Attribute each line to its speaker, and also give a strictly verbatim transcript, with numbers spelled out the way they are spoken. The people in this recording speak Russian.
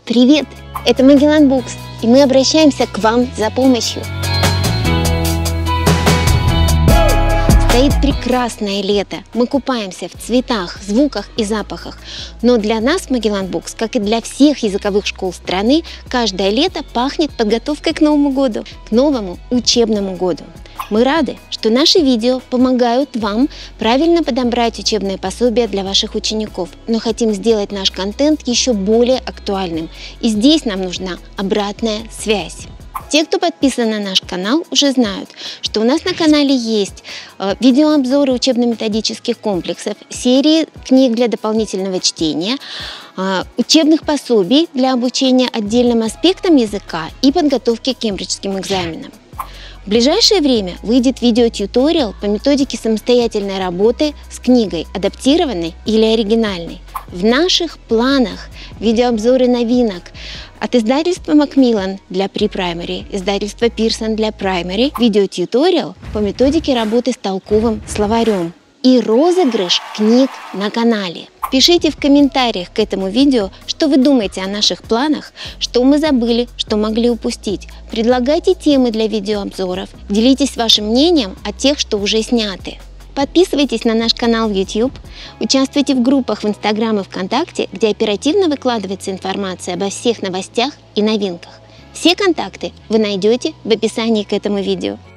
Speaker 1: Привет! Это Magellan Books, и мы обращаемся к вам за помощью. Стоит прекрасное лето, мы купаемся в цветах, звуках и запахах. Но для нас в Magellan Books, как и для всех языковых школ страны, каждое лето пахнет подготовкой к Новому году, к новому учебному году. Мы рады, что наши видео помогают вам правильно подобрать учебные пособия для ваших учеников, но хотим сделать наш контент еще более актуальным. И здесь нам нужна обратная связь. Те, кто подписан на наш канал, уже знают, что у нас на канале есть э, видеообзоры учебно-методических комплексов, серии книг для дополнительного чтения, э, учебных пособий для обучения отдельным аспектам языка и подготовки к кембриджским экзаменам. В ближайшее время выйдет видеотьюториал по методике самостоятельной работы с книгой, адаптированной или оригинальной. В наших планах видеообзоры новинок от издательства Macmillan для pre-primary, издательства Pearson для primary, видеотьюториал по методике работы с толковым словарем и розыгрыш книг на канале. Пишите в комментариях к этому видео, что вы думаете о наших планах, что мы забыли, что могли упустить. Предлагайте темы для видеообзоров, делитесь вашим мнением о тех, что уже сняты. Подписывайтесь на наш канал в YouTube, участвуйте в группах в Instagram и ВКонтакте, где оперативно выкладывается информация обо всех новостях и новинках. Все контакты вы найдете в описании к этому видео.